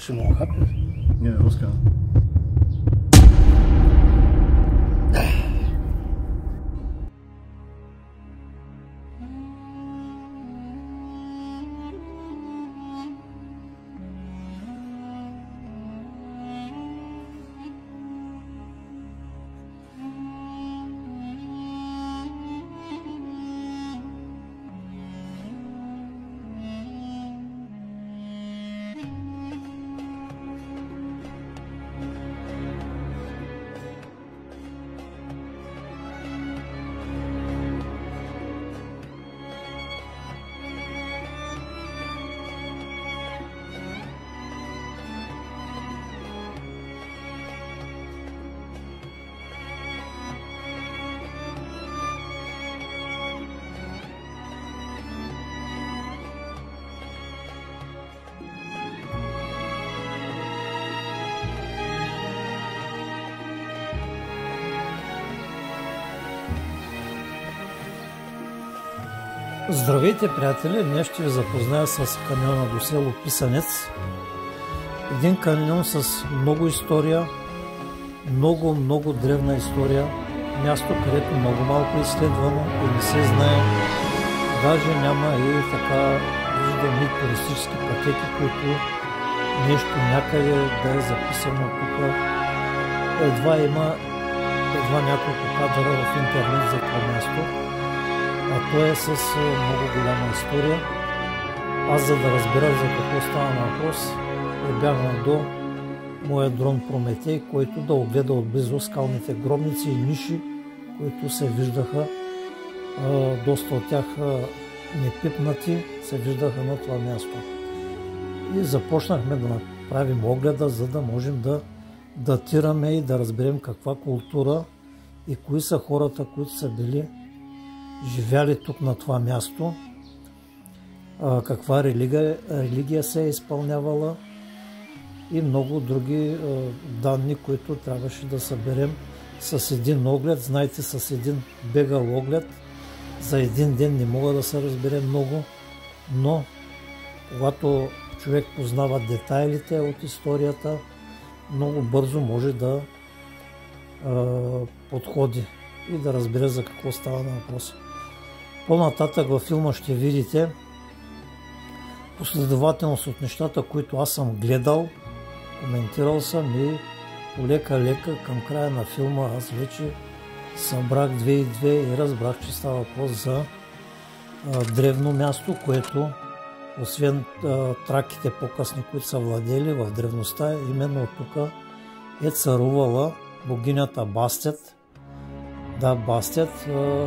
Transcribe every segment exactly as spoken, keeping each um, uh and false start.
Шимон Хапев? Не, руска. Здравейте, приятели! Днес ще ви запозная с каньона до село Писанец. Един каньон с много история, много, много древна история. Място, където много малко е изследвано и не се знае. Даже няма и така виждаме туристически пътеки, които нещо някъде да е записано тук. Едва има едва няколко кадъра в интернет за това място. А то е с много голяма история. Аз, за да разбера за какво става на въпрос, прибягнах до моя дрон Прометей, който да огледа отблизо скалните гробници и ниши, които се виждаха. Доста от тях непипнати се виждаха на това място. И започнахме да направим огледа, за да можем да датираме и да разберем каква култура и кои са хората, които са били живяли тук на това място, каква религия, религия се е изпълнявала и много други данни, които трябваше да съберем с един оглед. Знаете, с един бегал оглед за един ден не мога да се разбере много, но когато човек познава детайлите от историята, много бързо може да подходи и да разбере за какво става на въпрос. По-нататък във филма ще видите последователност от нещата, които аз съм гледал, коментирал съм и полека-лека към края на филма аз вече събрах две и две и разбрах, че става въпрос за а, древно място, което освен а, траките по-късни, които са владели в древността, именно тук е царувала богинята Бастет. Да, Бастет. А,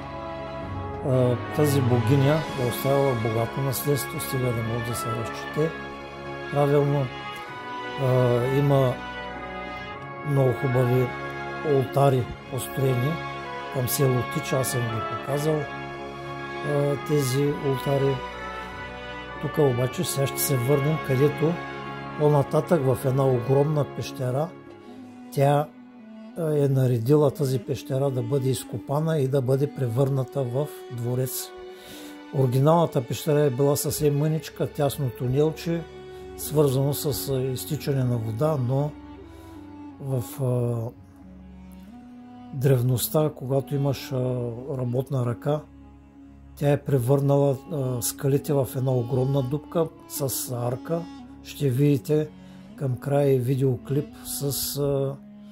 тази богиня е оставила богато наследство, стига да може да се разчете правилно. Има много хубави олтари построени към село Тича, аз съм ги показал тези олтари. Тук обаче сега ще се върнем, където по-нататък в една огромна пещера тя е наредила тази пещера да бъде изкопана и да бъде превърната в дворец. Оригиналната пещера е била съвсем мъничка, тясно тунелче, свързано с изтичане на вода, но в а, древността, когато имаш а, работна ръка, тя е превърнала а, скалите в една огромна дупка с арка. Ще видите към края видеоклип с а,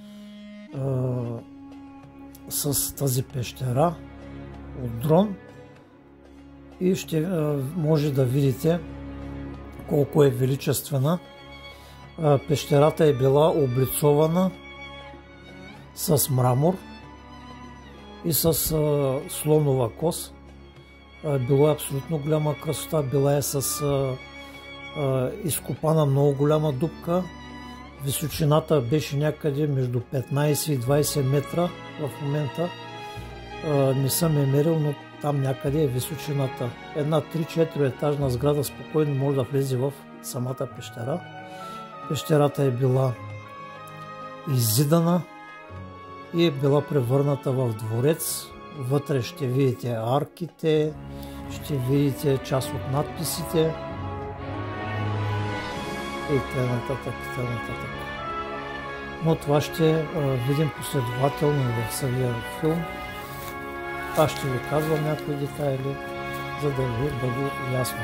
с тази пещера от дрон и ще може да видите колко е величествена. Пещерата е била облицована с мрамор и с слонова кост. Било е абсолютно голяма красота, била е с изкопана много голяма дупка. Височината беше някъде между петнайсет и двайсет метра в момента. Не съм е мерил, но там някъде е височината. Една три-четири етажна сграда спокойно може да влезе в самата пещера. Пещерата е била иззидана и е била превърната в дворец. Вътре ще видите арките, ще видите част от надписите. и т.н. и т.н. Но това ще видим последователно в самия филм. Аз ще ви казвам някои детайли, за да ви бъде ясно.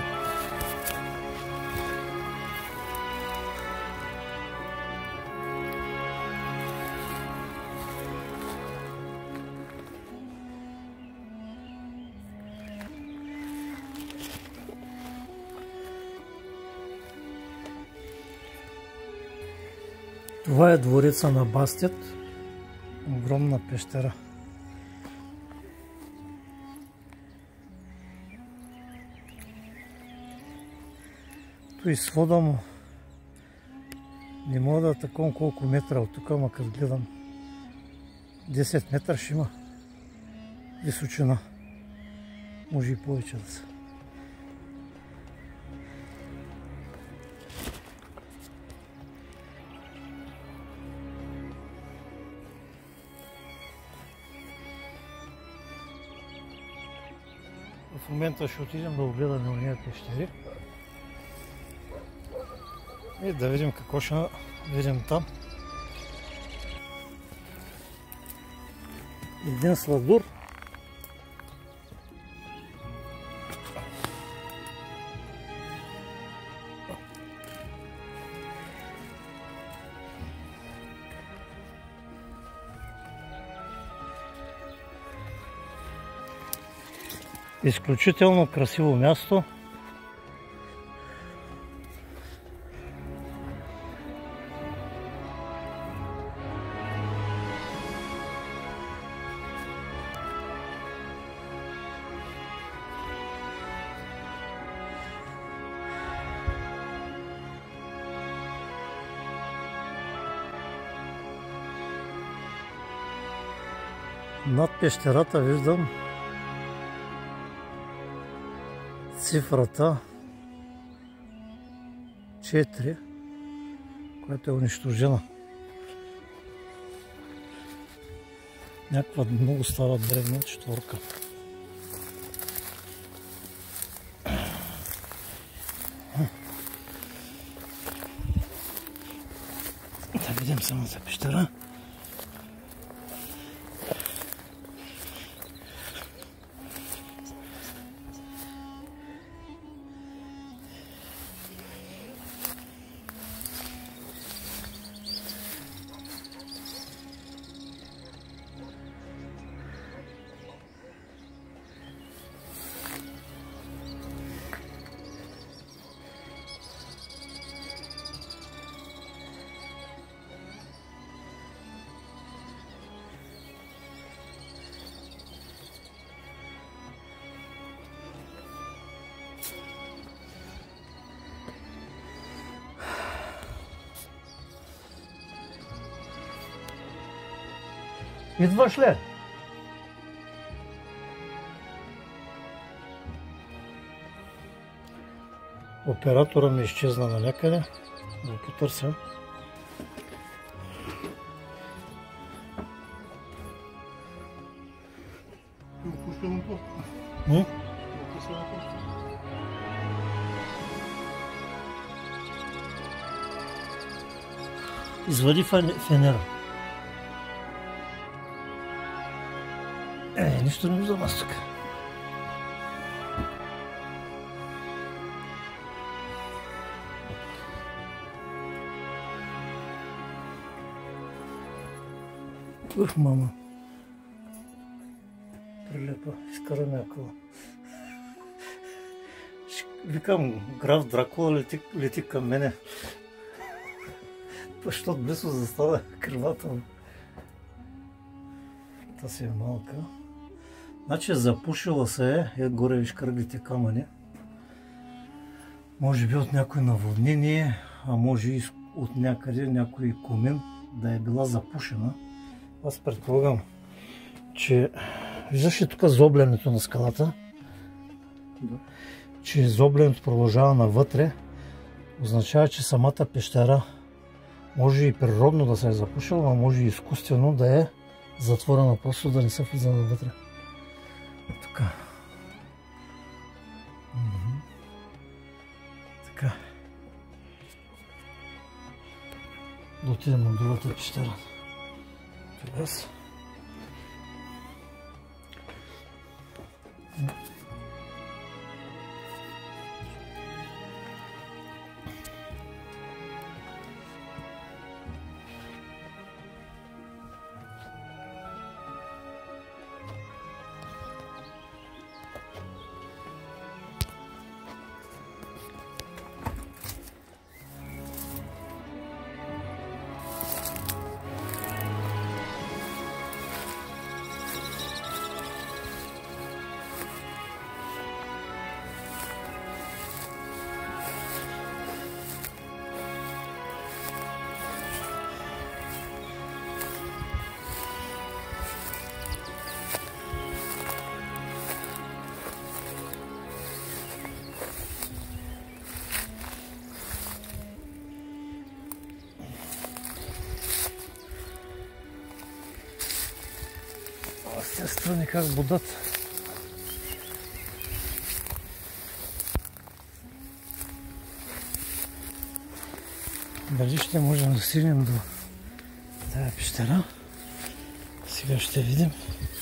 Това е двореца на Бастет, огромна пещера. Той свода му не мога да таком колко метра от тук, ама като гледам десет метра ще има височина. Може и повече да са. В момента ще отидем да огледаме уния пещери и да видим какво ще видим там. Един сладур. Изключително красиво място. Над пещерата виждам цифрата четири, която е унищожена. Някаква много стара древна четворка. Да видим самата пещера. Идваш ли? Оператора ми изчезна на някъде. Да го потърся. М? Извади фенера. Е, нищо не виждам аз тук. Ух, мама. Прилепа, изкараме акъла. Викам, граф Дракула лети, лети към мене. Защото близо застава крилата му. Та си е малка. Значи запушила се е, е горе виж кръглите камъни. Може би от някой наводнение, а може и от някъде някой комин да е била запушена. Аз предполагам, че виждаш ли тук зоблянето на скалата? Да. Че зоблянето продължава навътре, означава, че самата пещера може и природно да се е запушила, а може и изкуствено да е затворена, просто да не се влиза навътре. Така. Така. да отидем на другата пещера. Тогава. С тези страни как будат. Дали ще можем да стигнем до тази пещера? Сега ще видим.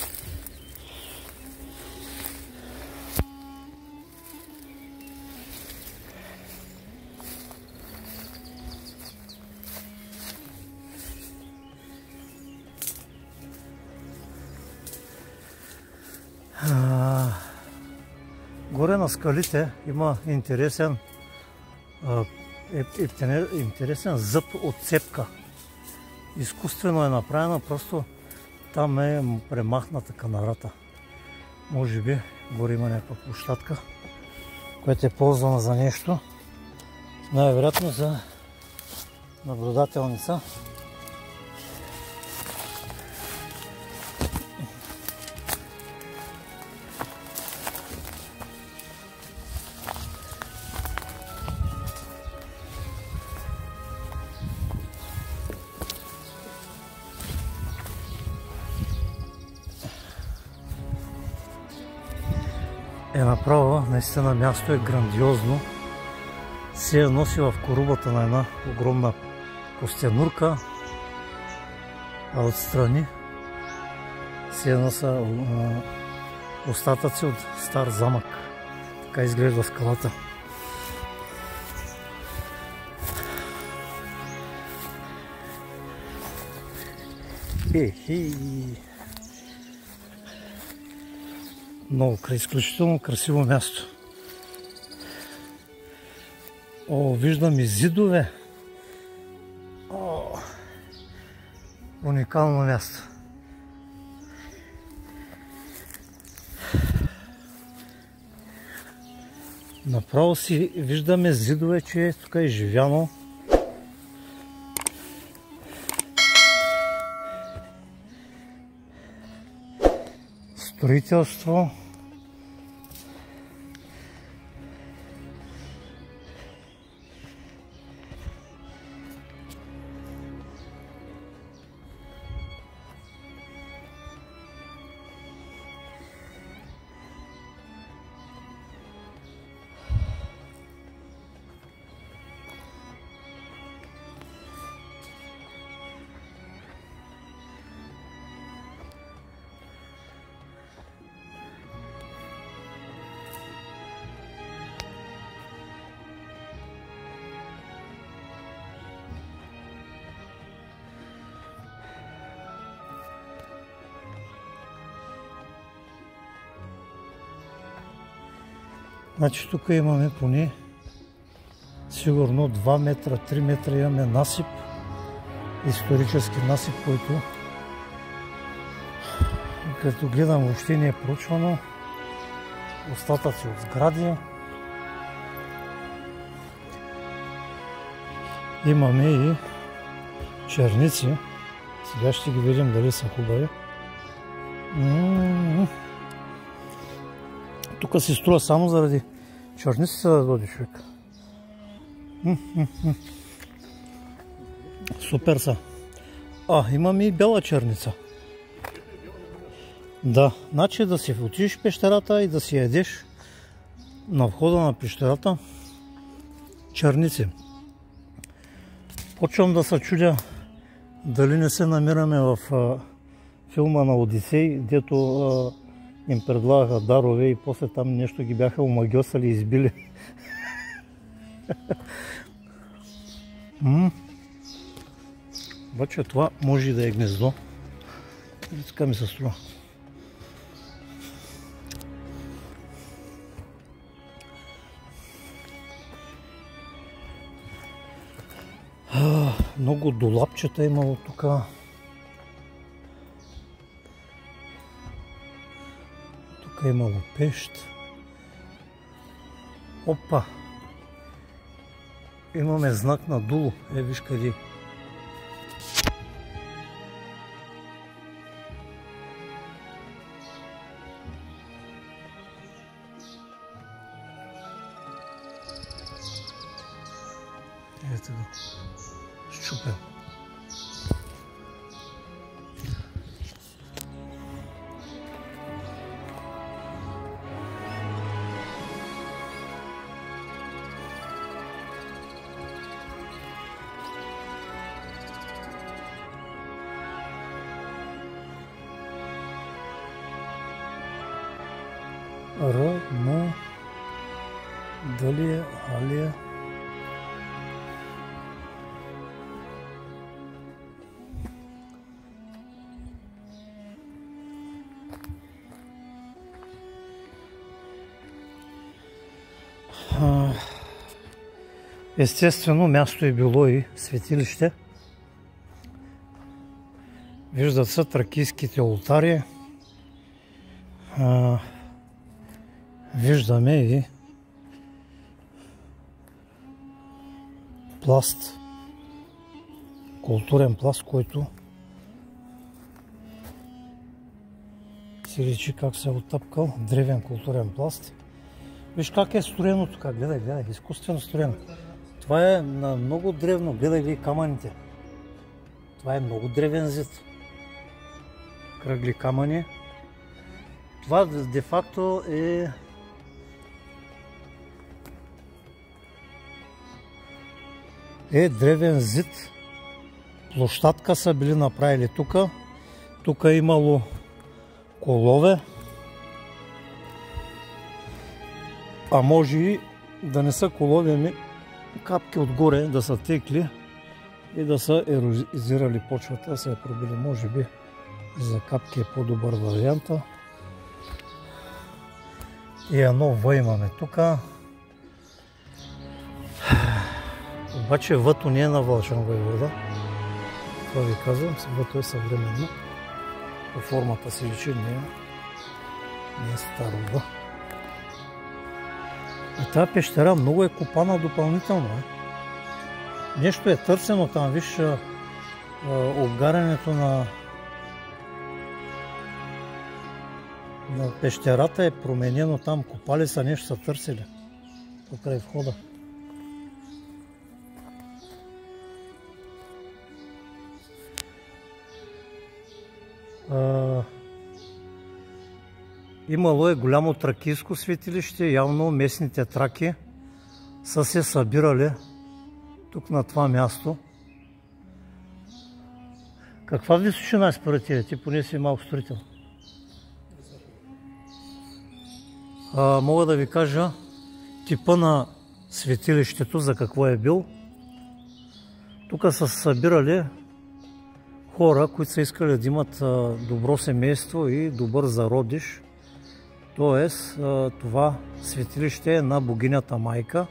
А, горе на скалите има интересен, а, е, е, интересен зъб от цепка. Изкуствено е направена, просто там е премахната канарата. Може би горе има някаква площадка, която е ползвана за нещо. Най-вероятно за наблюдателница. Е направо, наистина място е грандиозно. Се носи в корубата на една огромна костенурка, а отстрани се носа остатъци от стар замък. Така изглежда скалата. Ехи! Много изключително красиво място. О, виждам и зидове. О, уникално място. Направо си виждаме зидове, че тук е живяно. Строителство. Значи тук имаме поне сигурно два метра, три метра имаме насип, исторически насип, който като гледам въобще не е проучвано. Остатъци от сгради. Имаме и черници. Сега ще ги видим дали са хубави. Тук се струва само заради черниците да дойде човек. Супер са. А, имаме и бяла черница. Да, значи да си отидеш в пещерата и да си ядеш на входа на пещерата черници. Почвам да се чудя дали не се намираме в а, филма на Одисей, дето а, им предлагаха дарове и после там нещо ги бяха омагьосали и избили. М-м. Обаче това може и да е гнездо. И така ми се струва. Много долапчета имало тук. Тук имало пещ. Опа! Имаме знак на дуло. Е, виж къде. Ето го. Щупен. Р, М, дали е Алия? Естествено, място е било и светилище. Виждат се тракийските олтари. Виждаме и пласт, културен пласт, който си речи как се е оттъпкал, древен културен пласт. Виж как е строено тук, гледай, гледай, изкуствено строено. Това е на много древно, гледай ли камъните. Това е много древен зид. Кръгли камъни. Това де-факто е е древен зид. Площадка са били направили тук. Тук е имало колове. А може и да не са колови, ами капки отгоре да са текли и да са ерозирали почвата, да се е пробили. Може би за капки е по-добър варианта. И едно В имаме тук. Обаче Въто не е на Вълчан войвода. Това ви казвам, Въто е съвременно. По формата си личи, не е, не е старо В. И тази пещера много е копана допълнително. Е. Нещо е търсено там, виж, обгарянето на, на пещерата е променено там, копали са, нещо са търсили покрай входа. А, имало е голямо тракийско светилище, явно местните траки са се събирали тук на това място. Каква височина е според тебе? Ти поне си малко строител. А, мога да ви кажа типа на светилището, за какво е бил. Тук са се събирали хора, които са искали да имат добро семейство и добър зародиш. Тоест, това светилище е на богинята майка.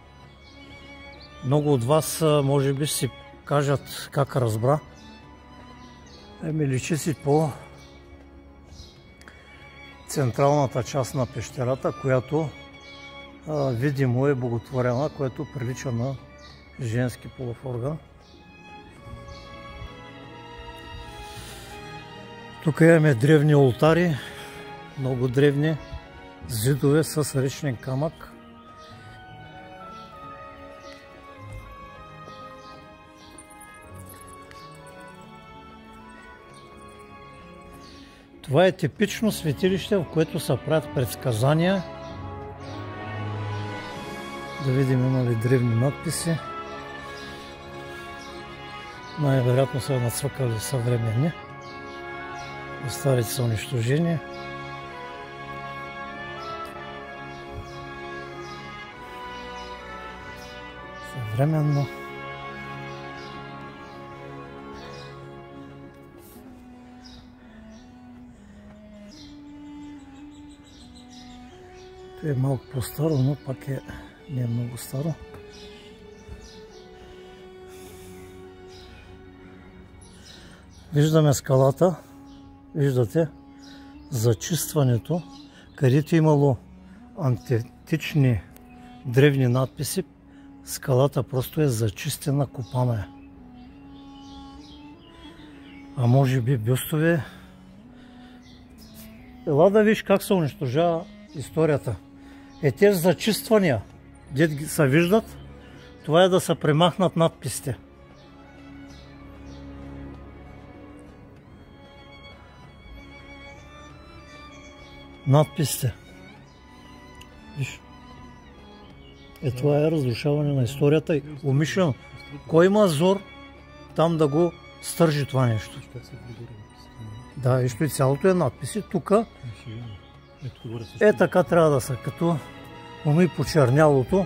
Много от вас може би си кажат как разбра. Еми, личи си по централната част на пещерата, която а, видимо е боготворена, което прилича на женски полов орган. Тук имаме древни олтари, много древни зидове с речен камък. Това е типично светилище, в което се правят предсказания. Да видим има ли древни надписи. Най-вероятно са нацвъкали съвременни. Старите са унищожени. Съвременно. Това е малко по-старо, но пак е не е много старо. Виждаме скалата, виждате зачистването, където имало антични древни надписи, скалата просто е зачистена, копана е. А може би бюстове. Ела да виж как се унищожава историята. Е тези зачиствания, дет се виждат, това е да се премахнат надписите. Надписите. Виж. Е, това е разрушаване на историята и умишлено. Кой има зор там да го стържи това нещо? Да, виж, и цялото е надписи. Тук е така трябва да са, като уми почернялото.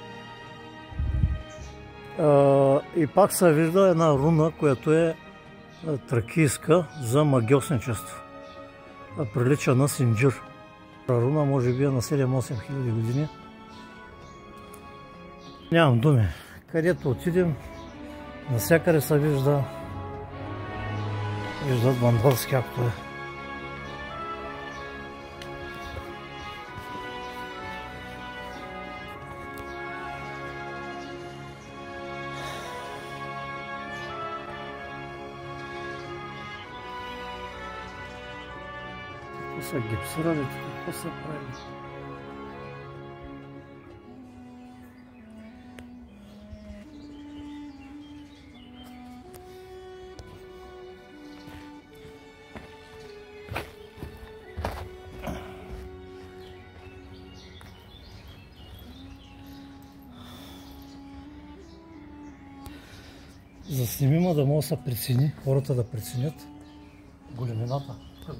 И пак се вижда една руна, която е тракийска за магиосничество. Прилича на синджир. Руна може би е на седем-осем хиляди години. Нямам думи. Където отидем, навсякъде се вижда виждат вандалски актове. Какво са гипсирали, какво са правили? Заснимима да може да се прецени, хората да преценят големината.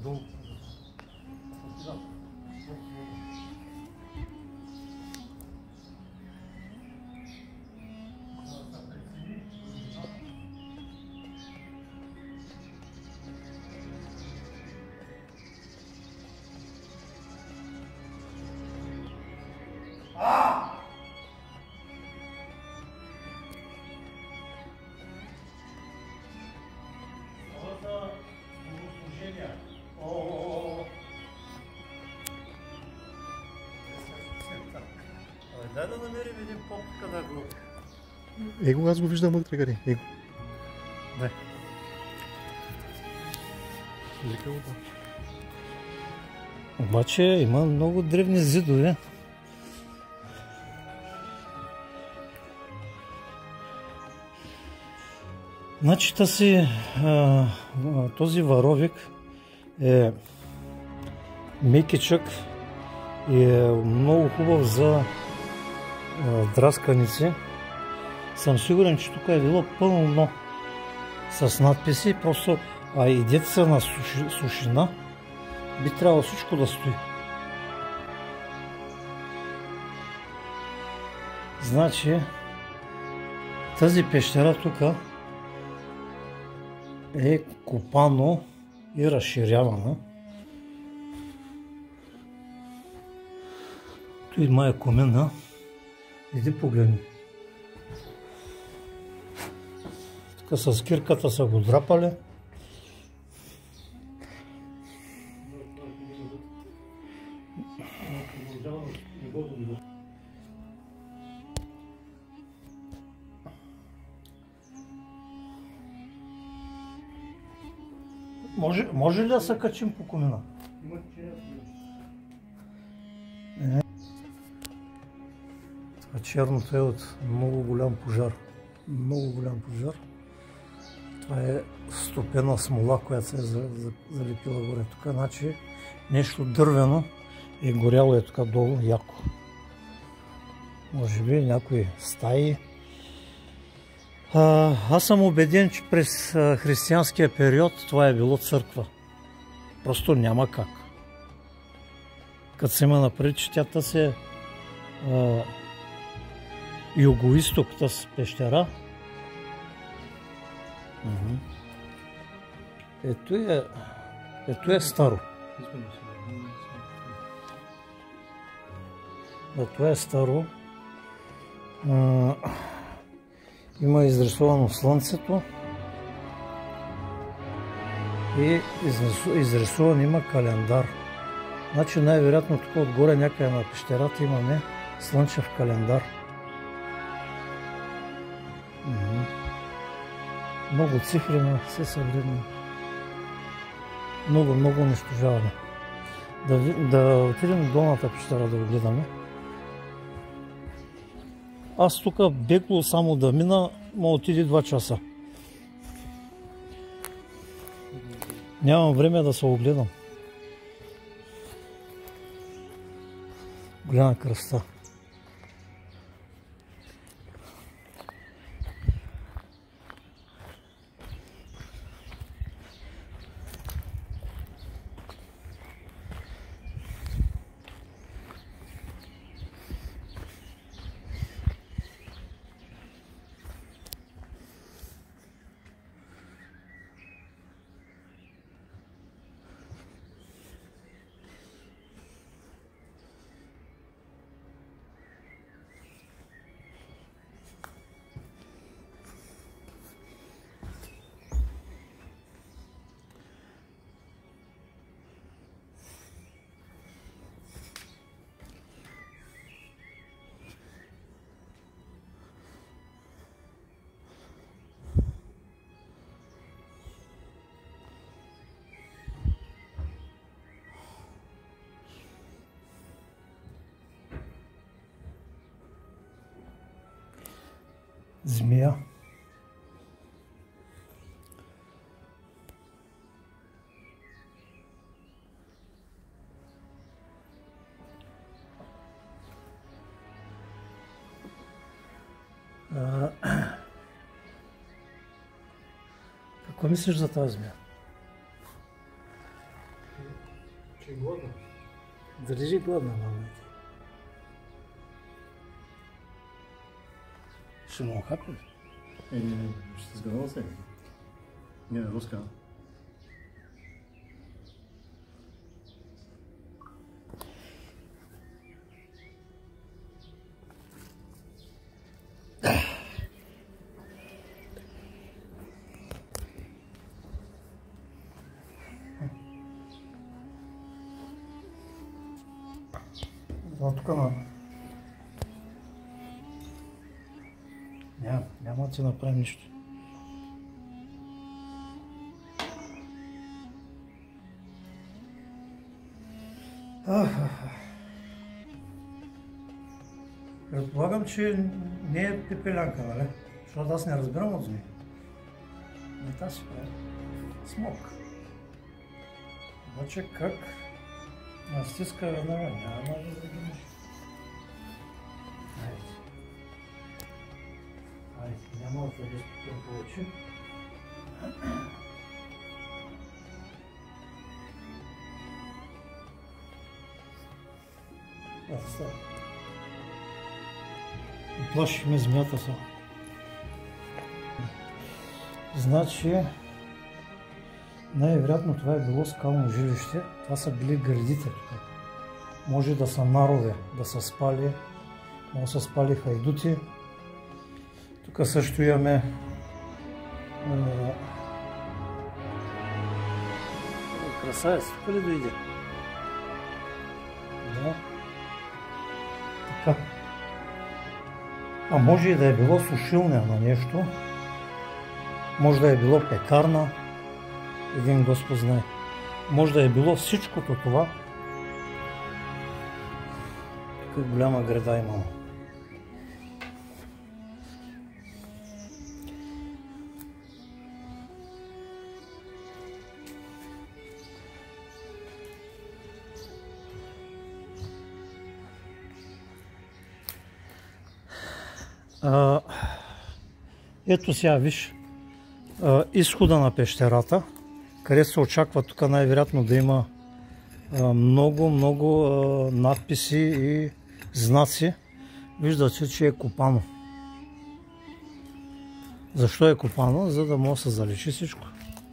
Дай да намерим един поп, къде го... Его, аз го виждам вътре, къде? Его. Дай. Обаче има много древни зидове. Значи тази, а, този варовик е мекичък и е много хубав за драсканици. Съм сигурен, че тук е било пълно с надписи, просто а и деца на суши, сушина би трябвало всичко да стои. Значи тази пещера тук е копано и разширявана. Той има е комина. Иди погледни. Тук с кирката са го драпали. Може, може ли да се качим по комина? Е. Това черното е от много голям пожар. Много голям пожар. Това е стопена смола, която се е залепила горе тук. Значи нещо дървено е горяло е тук долу яко. Може би някои стаи А, аз съм убеден, че през а, християнския период това е било църква. Просто няма как. Като се има напред, че тя тъс е а, юго-исток, тъс пещера. Uh-huh. Ето е, ето е старо. Ето е старо. А, има изрисувано слънцето и изрисуван има календар. Значи най-вероятно тук отгоре някъде на пещерата имаме слънчев календар. Mm-hmm. Много цифри на все съвременно. Много, много унищожаване. Да, да отидем в долната пещера да го гледаме. Аз тук бегло само да мина, ма отиде два часа. Нямам време да се огледам. Голяма красота. Змия. А, какво мислиш за тази змия? Че е гладна. Държи гладна, мама. Ще му хапи? Е, не, не, ще се сгадава сега. Не, не, руска. Това тук на... Няма, няма да ти направим нищо. Предполагам, че не е пепелянка, нали? Защото аз не разбирам от змии. Не та си прави. Смок. Обаче как настиска веднага, няма да разгледаш. Айде. Айде, няма да се безпокоим повече. Аз става. Плашихме змията са. Значи, най-вероятно това е било скално жилище. Това са били градите тук. Може да са нарове, да са спали. Може да са спали хайдути. Тук също имаме а... красавец. Тук ли дойде? Да. Така. А може и да е било сушилня на нещо. Може да е било пекарна. Един Господ знае. Може да е било всичкото това. Тук голяма града имamo. А, Ето сега виж а, изхода на пещерата, къде се очаква тук най-вероятно да има а, много, много а, надписи и знаци. Виждате, че е копано. Защо е копано? За да може да се заличи всичко.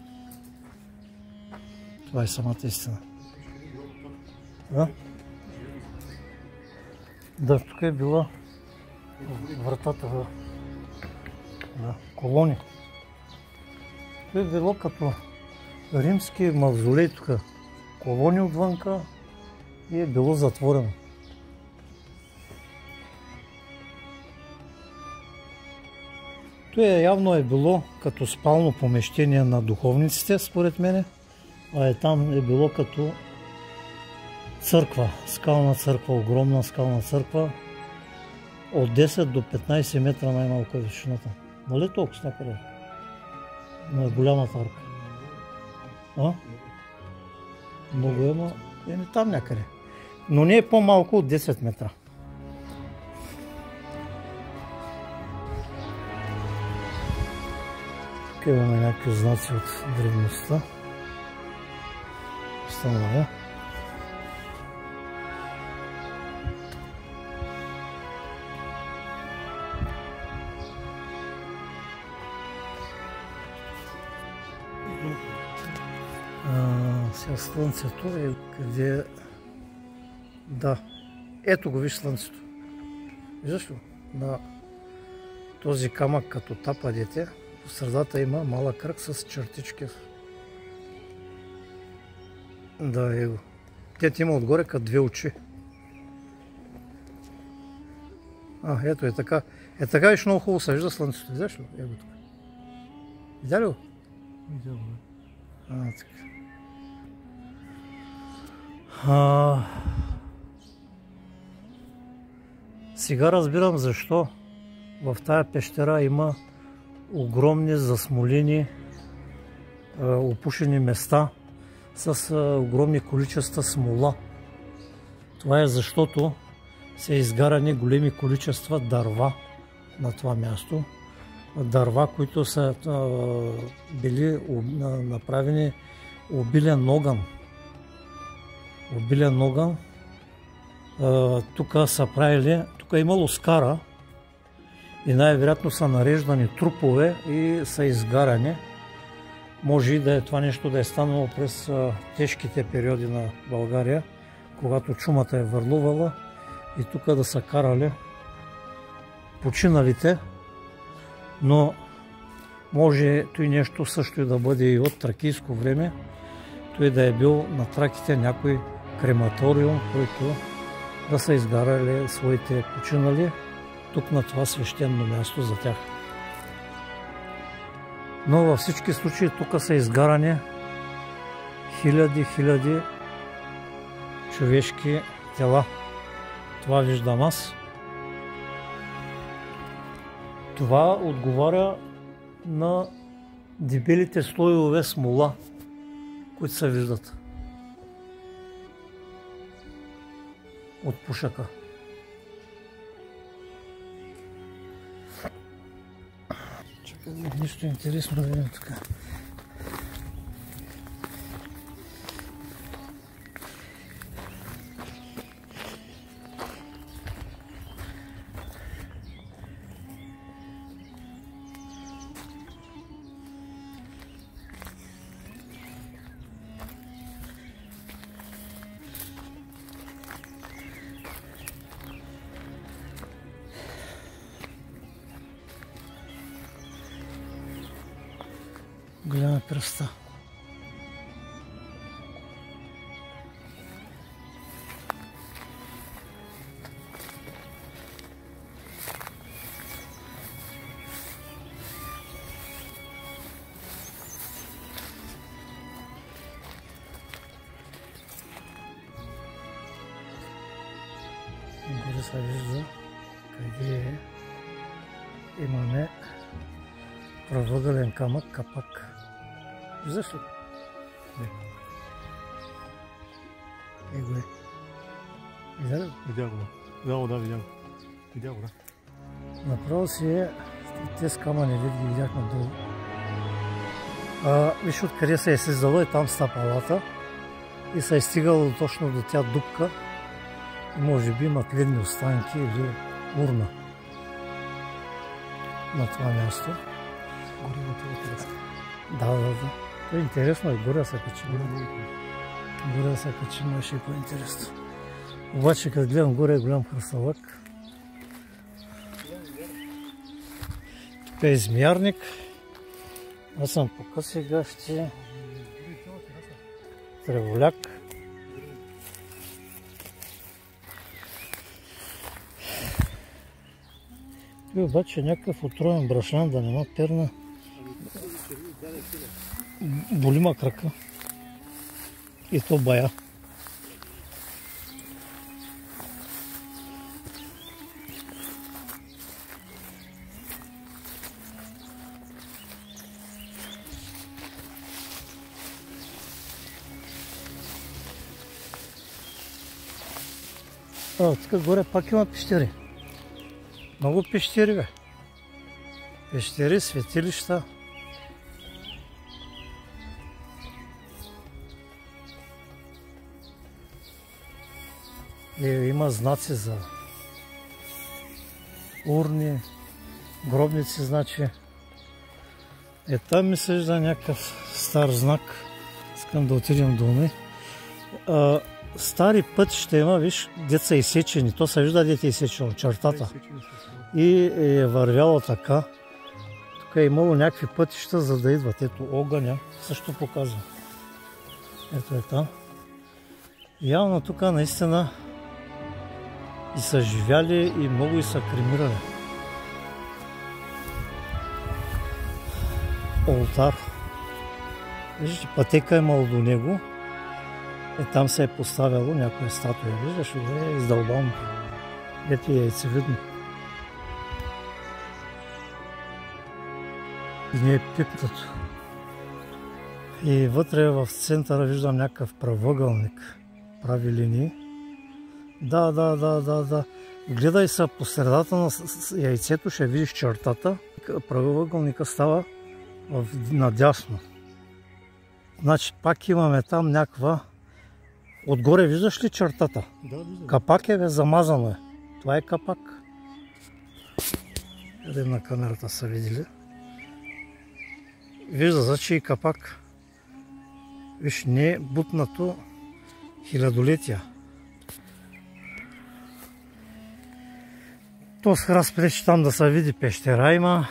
Това е самата истина. Да? Да, тук е била вратата в да, колони. Това е било като римски мавзолей тук. Колони отвънка и е било затворено. Това явно е било като спално помещение на духовниците, според мене. А е там е било като църква, скална църква, огромна скална църква. От десет до петнайсет метра най-малко е височината. Нали толкова някъде? На голямата арка. А? Много е, но е не там някъде. Но не е по-малко от десет метра. Тук имаме някакви знаци от древността. Станава. Сега слънцето е къде... Да. Ето го виж слънцето. Виждаш ли? На този камък като тапа дете, в средата има малък кръг с чертички. Да, его. Тет има отгоре като две очи. А, ето е така. Е така виж много хубаво се вижда слънцето. Видяш ли? Его тук. Видя ли го? Видя го. А, така. А... Сега разбирам защо в тая пещера има огромни засмолени, опушени места с огромни количества смола. Това е защото са изгарани големи количества дърва на това място. Дърва, които са били направени обилен огън. Обилен огън. Тук са правили, тук е имало скара и най-вероятно са нареждани трупове и са изгарани. Може и да е това нещо да е станало през тежките периоди на България, когато чумата е върлувала и тук да са карали починалите, но може той нещо също и да бъде и от тракийско време, той да е бил на траките някой крематориум, който да са изгарали своите починали тук на това свещено място за тях. Но във всички случаи тук са изгарани хиляди, хиляди човешки тела. Това виждам аз. Това отговаря на дебелите слоеве смола, които се виждат от пушака. Чакай, нещо интересно да видим тук. Голяма пръста. Горе се вижда къде е. Имаме правоъгълен камък, капак. Виждаш ли? Не. Его е. Видя ли? Видя го, да. Да, да, видя го. Видя го, да. Направо си е Тези камъни вид ги видяхме долу. А, виж откъде се е слизало и там стъпалата и се е стигало точно до тя дупка. И може би имат ледни останки или урна на това място. Горе на това интересно. Да, да, да. То е интересно и горе се качим. Горе се качим, ще е по-интересно. Обаче като гледам горе е голям хръсталък. Тук е измярник. Аз съм по къси гащи. Треволяк. И обаче някакъв отроен брашлян да нема перна. Болима крака. И то бая. А, тук горе пак има пещери. Много пещери, бе. Пещери, светилища. И има знаци за урни, гробници, значи. Е, там ми се вижда някакъв стар знак. Искам да отидем до ми. Стари път ще има, виж, деца изсечени. То се вижда, дете е изсечено, чертата. И е вървяло така. Тук е имало някакви пътища, за да идват. Ето огъня също показва. Ето е там. Явно тук наистина и са живяли, и много и са кремирали. Олтар. Виждате, пътека е имало до него. Е, там се е поставяло някоя статуя. Виждаш, е издълбано. Ето е яйцевидно. И не е пипнато. И вътре в центъра виждам някакъв правъгълник. Прави линии. Да, да, да, да, да. Гледай се по средата на яйцето, ще видиш чертата. Правъгълника става надясно. Значи пак имаме там някаква... Отгоре виждаш ли чертата? Да, виждам. Капак е, бе, замазано е. Това е капак. Къде на камерата са видели? Вижда, значи и капак. Виж, не е бутнато хилядолетия. То с храст пречи там да се види пещера има.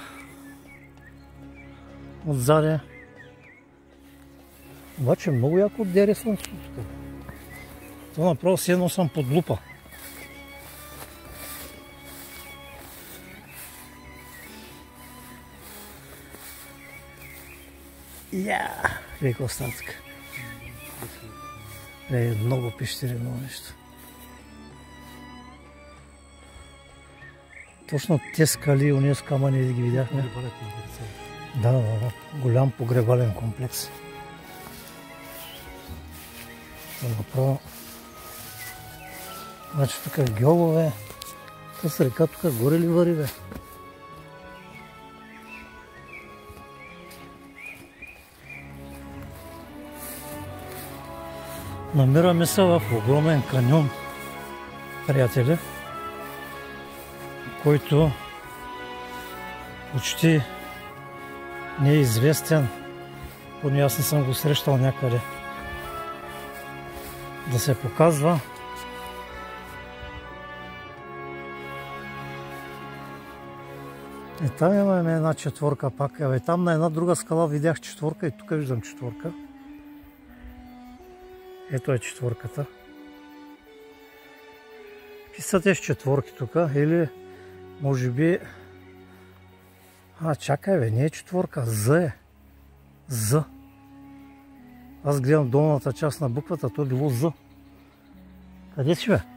Отзаде. Обаче много яко дере слънцето тук. То направо си едно съм под лупа. Я, века остатък. Е, много пещери, много нещо. Точно те скали, уния с камъни да ги видяхме. Да, да, да. Голям погребален комплекс. Направо. Значи тук е гьолове. С река тук горе ли вари, бе? Намираме се в огромен каньон, приятели, който почти не е известен, поне аз не съм го срещал някъде да се показва. И там имаме една четворка пак. Абе, там на една друга скала видях четворка и тук виждам четворка. Ето е четворката. Писате с четворки тук или може би... А, чакай бе, не е четворка, З е. З. Аз гледам долната част на буквата, то е било З. Къде си бе?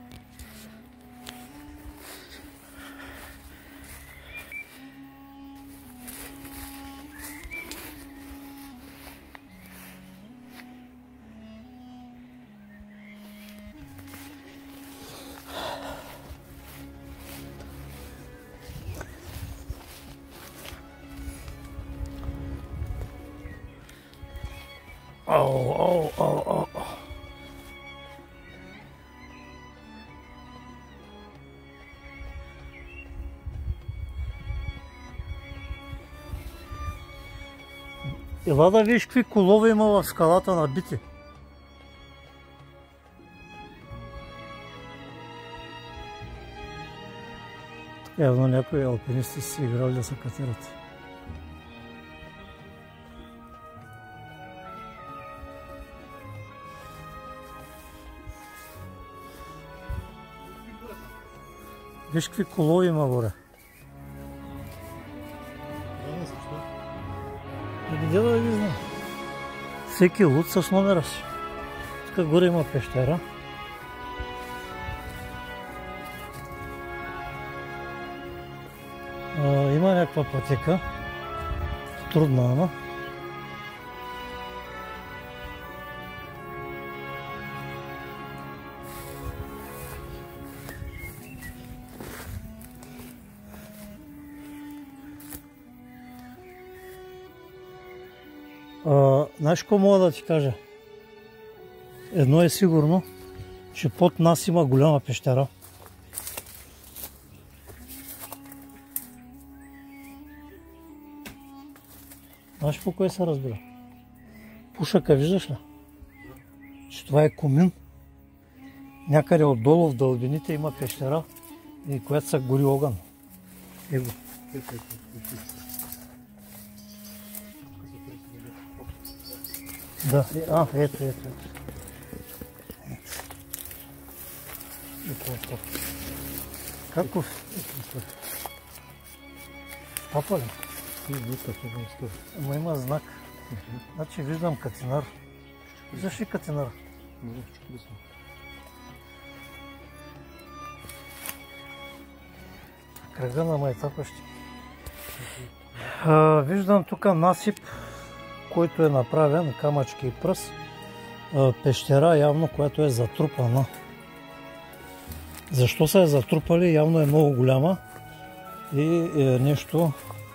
Ау, ау, ау, ау. Ела да виж какви колове има в скалата набити. Явно някои алпинисти си играли да се катерат. Виж какви колови има горе. Где да ги знам? Всеки луд с номера си. Тук горе има пещера. А, има някаква пътека. Трудна, ама. А, знаеш какво мога да ти кажа? Едно е сигурно, че под нас има голяма пещера. Знаеш по кое се разбира? Пушъка виждаш ли? Че това е комин. Някъде отдолу в дълбините има пещера, и която се гори огън. Его. Да, а, ето, ето, ето. Ето, каков? Папа ли? Ама има знак. Значи виждам катинар. Виждаш ли катинар? Кръга на майтапащи. Виждам тук насип, който е направен, камъчки и пръст. Пещера явно, която е затрупана. Защо се е затрупали? Явно е много голяма и е нещо,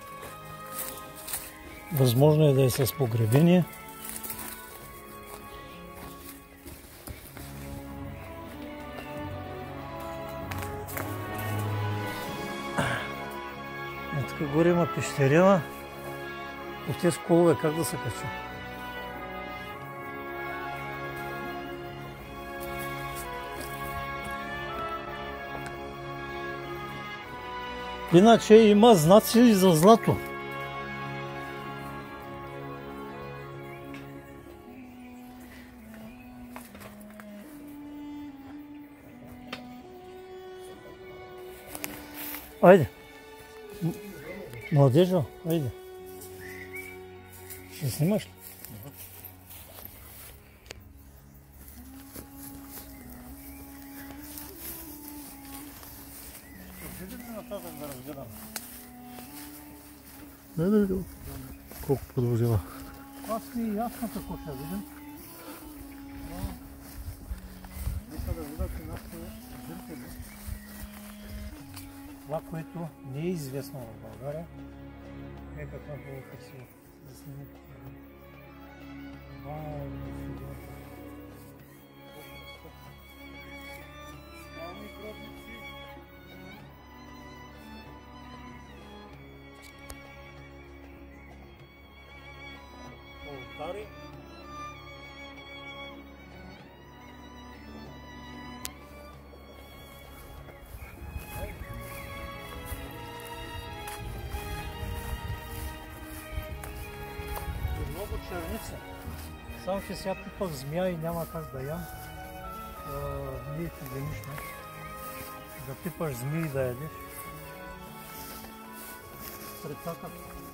възможно е да е с погребение. Е, тук горе има пещерина. По тези колове как да се кача? Иначе има знаци за злато. Айде. Младежо, айде. Ще снимаш ли? Да разгледам. Не, да видим колко продължава. Аз ми е ясно какво ще видим. Нека да видят и нашите зрители. Това, което не е известно в България, е какво е красиво. Да снимем. Вау, Олтари. Много черница. Само че сега пипах змия и няма как да ям. Не е хигиенично. Да пипаш змии да ядеш. Притакат.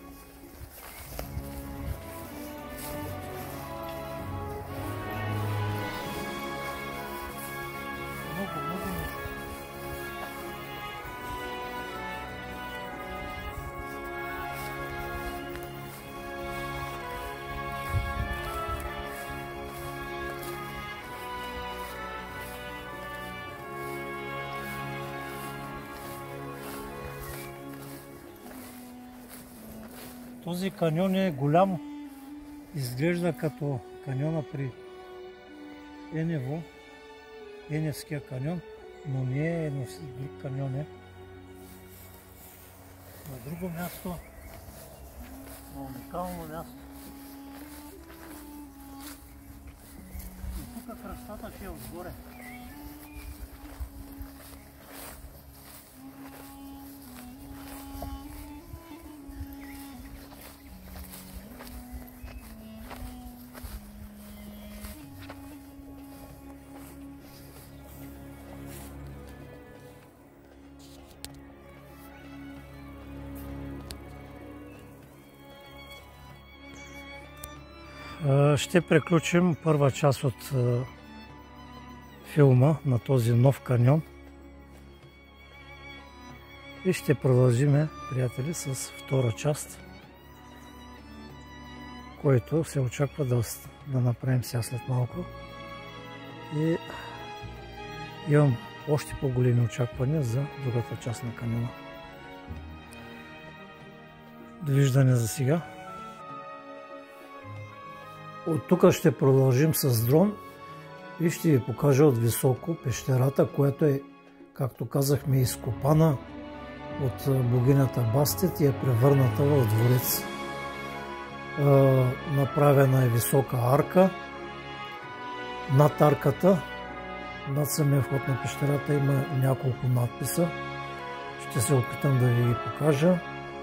Много, много нещо. Този каньон е голям, изглежда като каньона при Енево, Еневския каньон, но не е Еневски, друг каньон е. На друго място, на уникално място. И тук кръстата ще е отгоре. Ще приключим първа част от филма на този нов каньон и ще продължим, приятели, с втора част, който се очаква да, да направим сега след малко. И имам още по-големи очаквания за другата част на каньона. Довиждане за сега. От тук ще продължим с дрон и ще ви покажа от високо пещерата, която е, както казахме, изкопана от богинята Бастет и е превърната в дворец. Е, направена е висока арка. Над арката, над самия вход на пещерата има няколко надписа. Ще се опитам да ви ги покажа.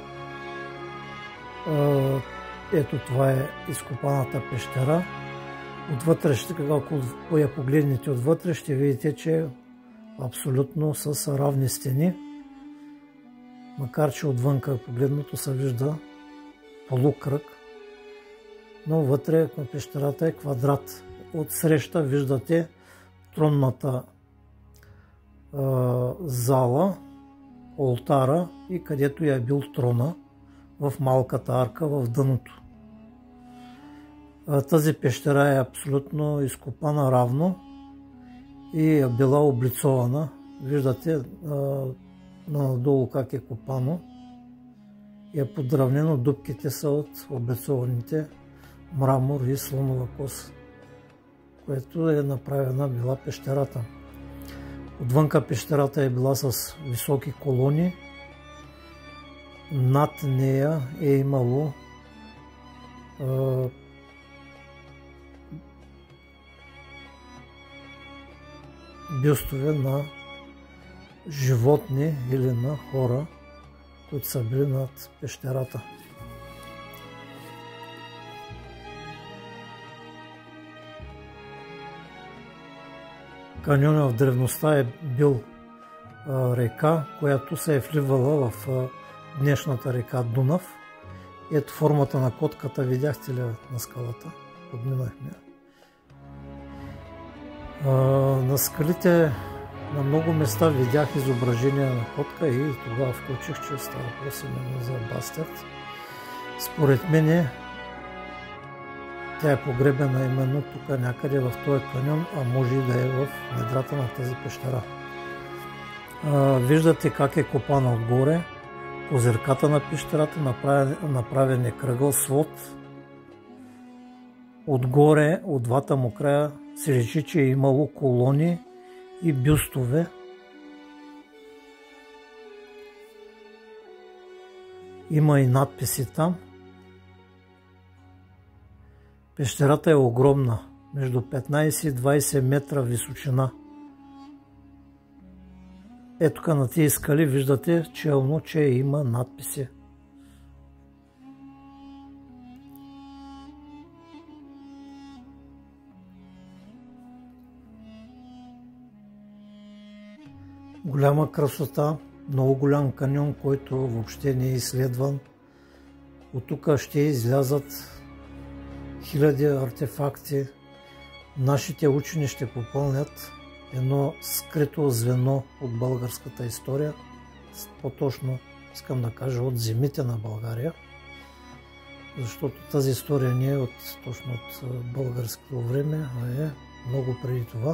Е, Ето това е изкопаната пещера. Отвътре, ако я погледнете отвътре, ще видите, че е абсолютно с равни стени. Макар че отвънка погледното се вижда полукръг, но вътре на пещерата е квадрат. От среща виждате тронната е, зала, олтара и където я е бил трона, в малката арка в дъното. Тази пещера е абсолютно изкопана равно и е била облицована. Виждате надолу как е копано и е подравнено. Дупките са от облицованите мрамор и слонова кост, което е направена била пещерата. Отвънка пещерата е била с високи колони. Над нея е имало е, бюстове на животни или на хора, които са били над пещерата. Каньонът в древността е бил а, река, която се е вливала в а, днешната река Дунав. Ето формата на котката, видяхте ли на скалата? Подминахме. А, на скалите на много места видях изображения на котка и тогава включих, че става въпрос именно за Бастет. Според мен тя е погребена именно тук някъде в този каньон, а може и да е в недрата на тази пещера. А, виждате как е копана отгоре. Козирката на пещерата, направен, направен е кръгъл свод. Отгоре, от двата му края, се речи, че е имало колони и бюстове. Има и надписи там. Пещерата е огромна, между петнайсет и двайсет метра височина. Ето на тези скали виждате челно, че има надписи. Голяма красота, много голям каньон, който въобще не е изследван. От тук ще излязат хиляди артефакти. Нашите учени ще попълнят едно скрито звено от българската история, по-точно искам да кажа от земите на България, защото тази история не е от, точно от българското време, а е много преди това.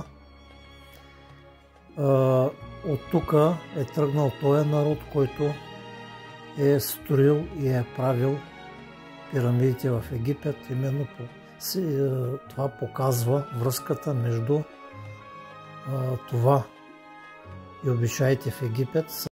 От тук е тръгнал този народ, който е строил и е правил пирамидите в Египет, именно по това показва връзката между това и обичаите в Египет